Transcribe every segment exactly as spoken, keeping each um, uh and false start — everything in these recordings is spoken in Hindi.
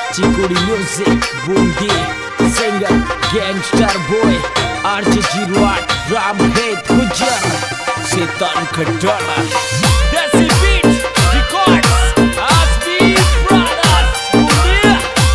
Chikudi Music, Bundi, Singer, Gangster Boy, Archie Giroir, Ram Hate Gujar, Setan Khadala, Desi Beat, Records, Asbi Brothers, Bundi.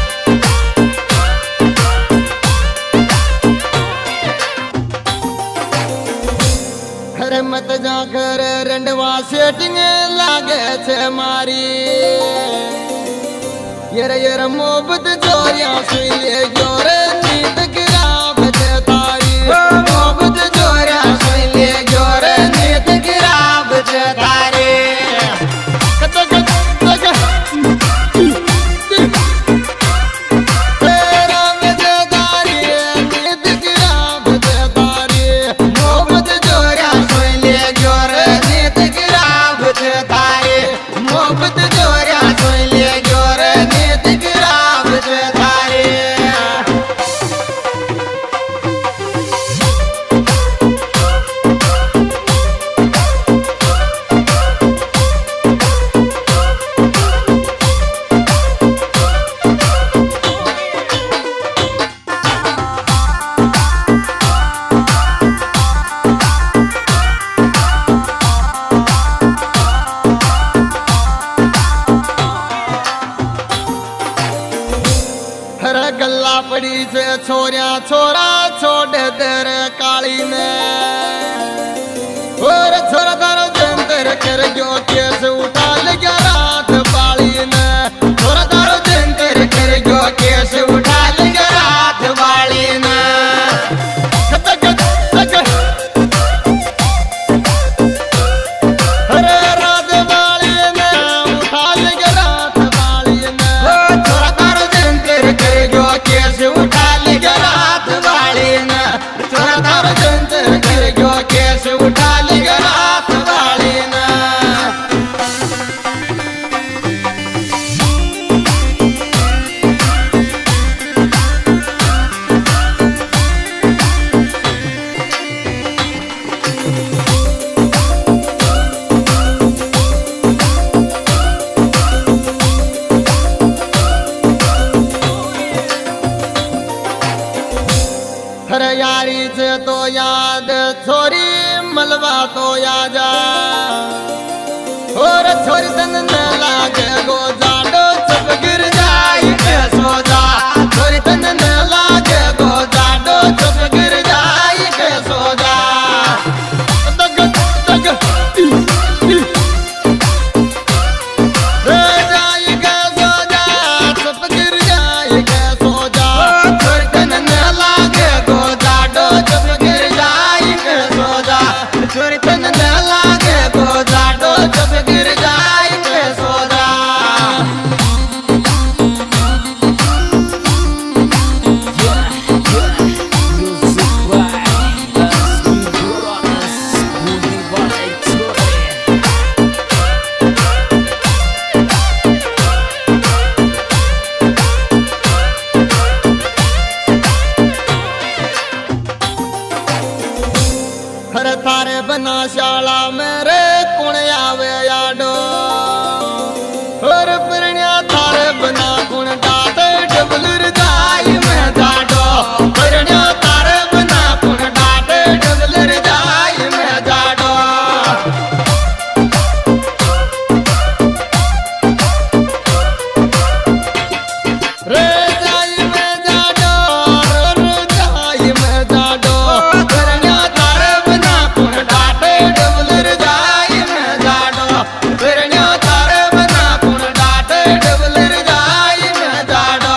घर मत जा कर रंडवा सेटिंग लागे छे मारी येर येर मोहब्बत जोरिया सुई ले जोरे नींद गिराब छे तारी मोहब्बत जोरिया सुई ले जोरे नींद गिराब छे तारी गल्ला पड़ी से छोरिया छोरा छोड़ दर काली ने और छोरा तारो जंतर कर जो केस उठा लगा रात बाली ने छोरा तारो जंतर कर जो केस उठा लगा रात बाली ने अरे रात बाली ने उठा लगा रात बाली ने छोरा तारो जंतर कर जो केस उठा लगा रात बाली ने छोरा तारो जंतर कर जो केस उठा लगा रात बाली ने हर यारी से तो याद छोरी मलबा तो याद और छोरी तन न लागे गो जाडो चुप गिर जाई के सो जा छोरी तन न लागे गो जाडो चुप गिर जाई के सो जा तग तग रे जाई के सो जा चुप गिर जाई के सो जा छोरी तन न लागे गो जाडो चुप गिर जाई के सो जा छोरी तन न लागे गो जाडो चुप गिर जाई के सो जा Music by Asbi Brothers, Bundi Balik Story. हर थारे बना शाला मेरे कुण आवे याडो और परण्या थारे बना कुण डाटे डबलर जाई में जाडो परण्या थारे बना कुण डाटे डबलर जाई में जाडो रे जाई में जाडो रे जाई में जाडो परण्या थारे बना कुण डाटे डबलर जाई में जाडो परण्या थारे बना कुण डाटे डबलर जाई में जाडो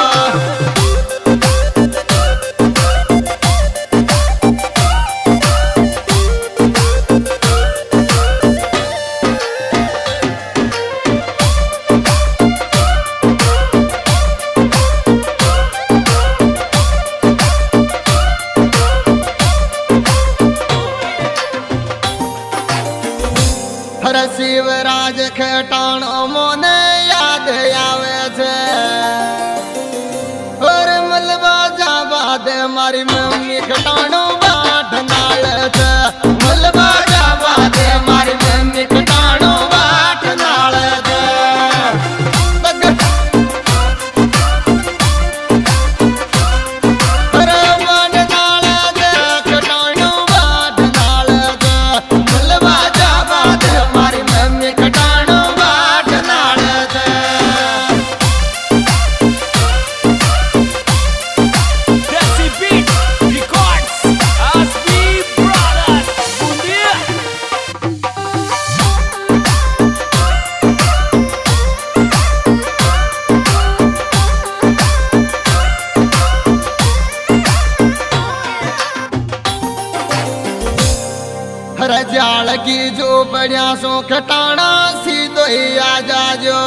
हर शिवराज खेटाणो मोने याद आवे छे और मलबा जाबा दे मारी मम्मी खेटाणो बाट नाल छे मलबा जाबा दे मारी मम्मी खेटाणो बाट नाल छे तग की जो बढ़िया सो खटाना सीधो ही आ जाजो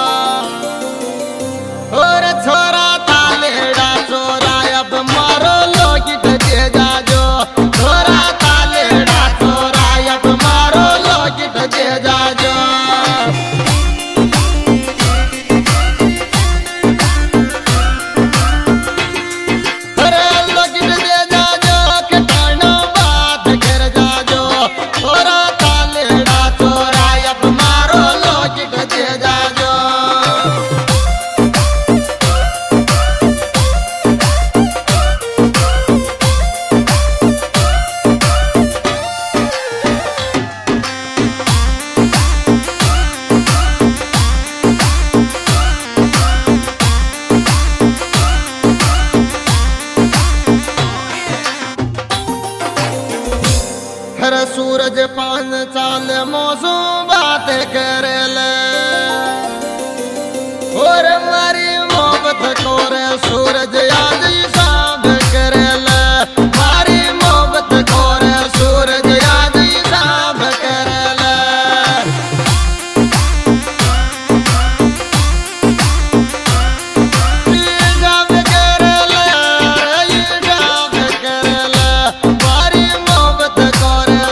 और छोरा तालेड़ा छोरा अब मारो लोगिट दे जाजो छोरा तालेड़ा छोरा अब मारो लोगिट दे जाजो सूरज पान चाल मौसम बात करे ले और मारी मोहब्बत को रे सूरज आज हिसाब करे ले मारी मोहब्बत को रे सूरज आज हिसाब करे ले हिसाब करे ले हिसाब करे ले मारी मोहब्बत को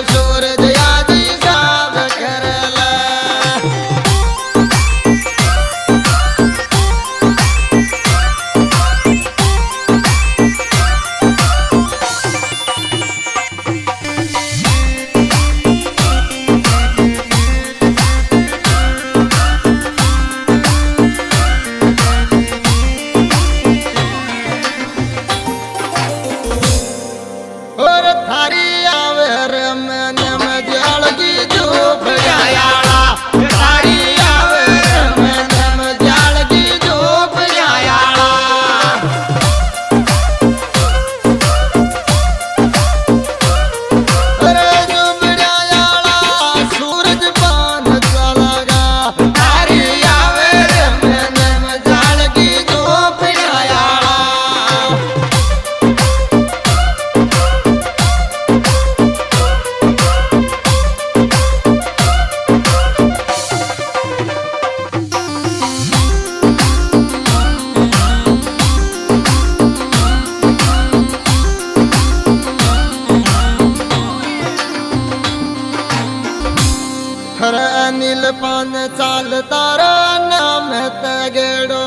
नील पान चाल तारा नाम तगड़ो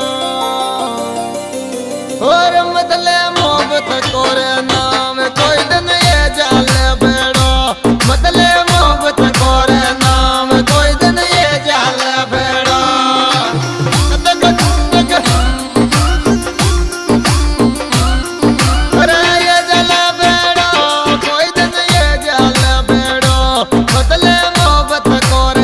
और मतले मोहब्बत कोरे नाम कोई दिन ये जाल बेड़ो मतले मोहब्बत कोरे नाम कोई दिन ये जाल बेड़ो अरे ये जाल बेड़ो कोई दिन ये जाल बेड़ो मतले मोहब्बत कोरे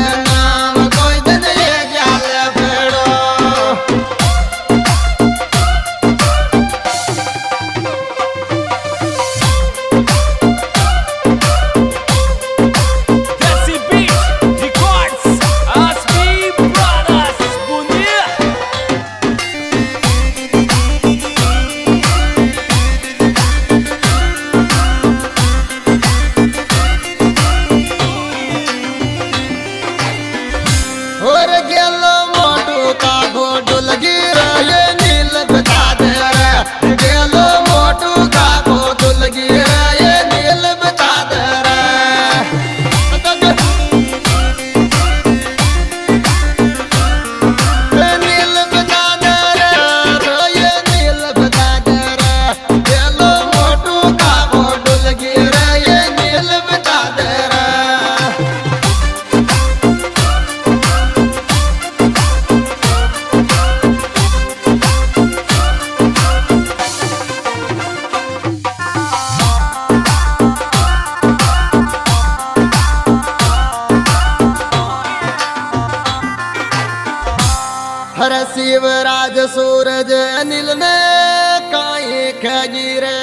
हर शिवराज सूरज अनिल ने काई खगिरे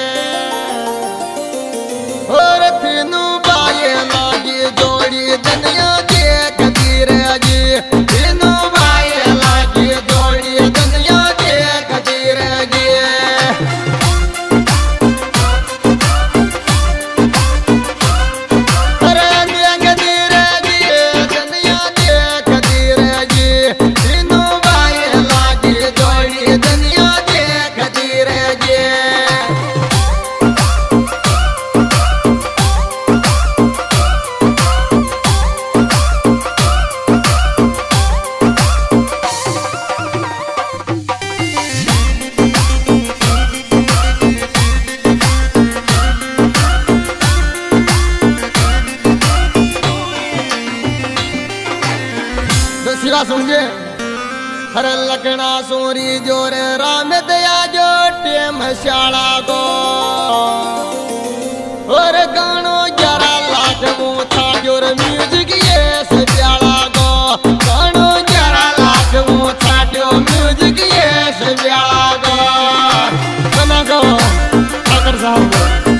और तीनों बाये लागी जोड़ी दुनिया देख गिरे जी तीनों बाये लागी जोड़ी दुनिया देख गिरे जी अरे देख गिरे गाना सुन जे हर लखना सोरी जोर राम दया जो टेम शाला गो और गानो जरा लाख वो था जोर म्यूजिक ये सजाला गो गानो जरा लाख वो था जो म्यूजिक ये सजाला गो बना गो ठाकर साहब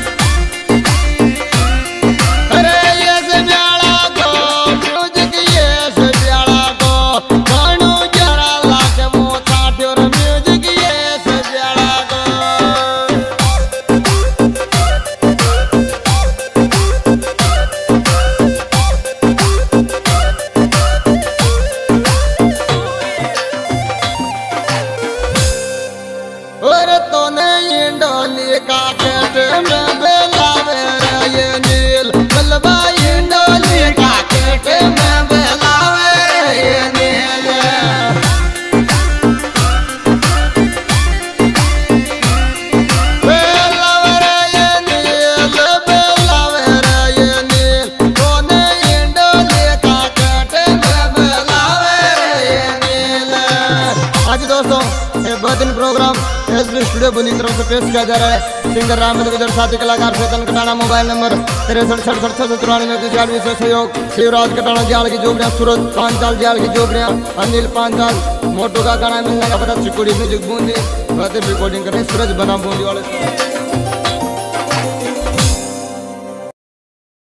बेहतरीन प्रोग्राम एसबी स्टूडियो बुंदी की तरफ से पेश किया जा रहा है। सिंगर रामेंद्र विदर साथी कलाकार चेतन कटाना। मोबाइल नंबर तिरसठ सड़सठ छह सौ तिरानवे की छियानवे से सहयोग शिवराज कटाना जाल की जोबड़िया सूरज पांचाल जाल की जोबड़िया अनिल पांचाल मोटू का गाना मिलने का पता चिकोड़ी म्यूजिक बूंदी बेहतरीन रिकॉर्डिंग कर रहे सूरज बना बूंदी वाले।